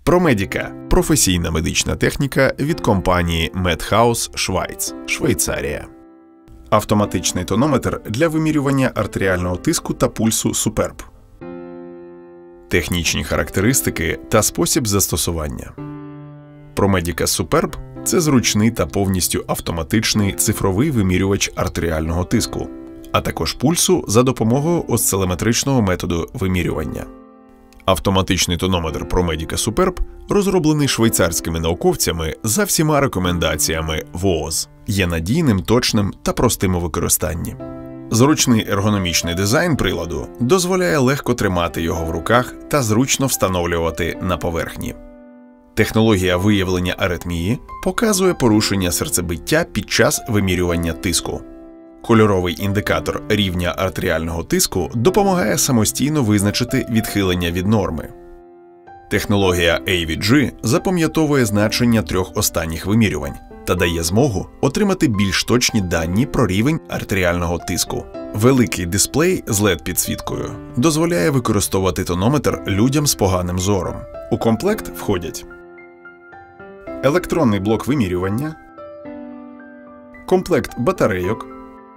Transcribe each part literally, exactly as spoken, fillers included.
ProMedica – професійна медична техніка від компанії Medhaus Schweiz, Швейцарія. Автоматичний тонометр для вимірювання артеріального тиску та пульсу Superb. Технічні характеристики та спосіб застосування. ProMedica Superb – це зручний та повністю автоматичний цифровий вимірювач артеріального тиску, а також пульсу за допомогою осцилометричного методу вимірювання. Автоматичний тонометр ProMedica Superb розроблений швейцарськими науковцями за всіма рекомендаціями ВООЗ, є надійним, точним та простим у використанні. Зручний ергономічний дизайн приладу дозволяє легко тримати його в руках та зручно встановлювати на поверхні. Технологія виявлення аритмії показує порушення серцебиття під час вимірювання тиску. Кольоровий індикатор рівня артеріального тиску допомагає самостійно визначити відхилення від норми. Технологія ей ві джі запам'ятовує значення трьох останніх вимірювань та дає змогу отримати більш точні дані про рівень артеріального тиску. Великий дисплей з ел і ді-підсвіткою дозволяє використовувати тонометр людям з поганим зором. У комплект входять електронний блок вимірювання, комплект батарейок,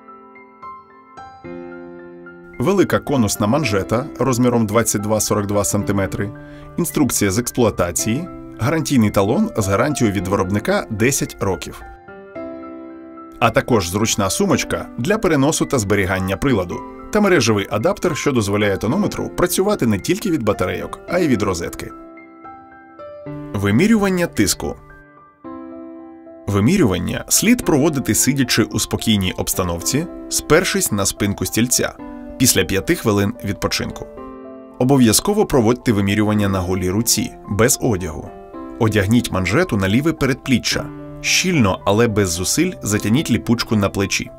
велика конусна манжета розміром двадцять два сорок два сантиметри, інструкція з експлуатації, гарантійний талон з гарантією від виробника десять років. А також зручна сумочка для переносу та зберігання приладу та мережевий адаптер, що дозволяє тонометру працювати не тільки від батарейок, а й від розетки. Вимірювання тиску. Вимірювання слід проводити сидячи у спокійній обстановці, спершись на спинку стільця, після п'яти хвилин відпочинку. Обов'язково проводьте вимірювання на голій руці, без одягу. Одягніть манжету на ліве передпліччя. Щільно, але без зусиль затягніть ліпучку на плечі.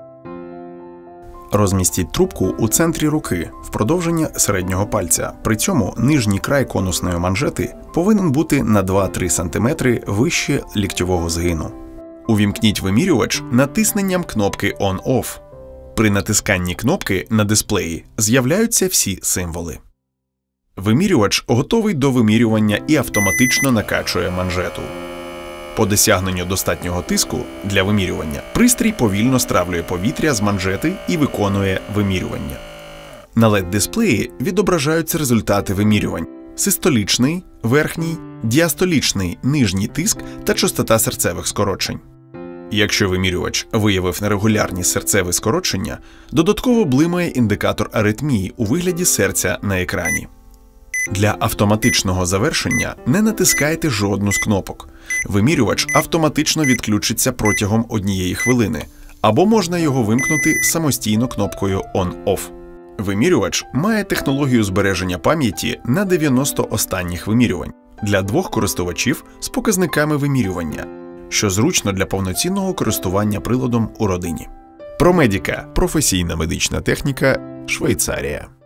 Розмістіть трубку у центрі руки, в продовження середнього пальця. При цьому нижній край конусної манжети повинен бути на два-три сантиметри вище ліктьового згину. Увімкніть вимірювач натисненням кнопки «Он-Офф». При натисканні кнопки на дисплеї з'являються всі символи. Вимірювач готовий до вимірювання і автоматично накачує манжету. По досягненню достатнього тиску для вимірювання пристрій повільно стравлює повітря з манжети і виконує вимірювання. На ел і ді-дисплеї відображаються результати вимірювань: систолічний, верхній, діастолічний, нижній тиск та частота серцевих скорочень. Якщо вимірювач виявив нерегулярні серцеві скорочення, додатково блимає індикатор аритмії у вигляді серця на екрані. Для автоматичного завершення не натискайте жодну з кнопок. Вимірювач автоматично відключиться протягом однієї хвилини, або можна його вимкнути самостійно кнопкою «Он-Офф». Вимірювач має технологію збереження пам'яті на дев'яносто останніх вимірювань для двох користувачів з показниками вимірювання, що зручно для повноцінного користування приладом у родині. ProMedica – професійна медична техніка, Швейцарія.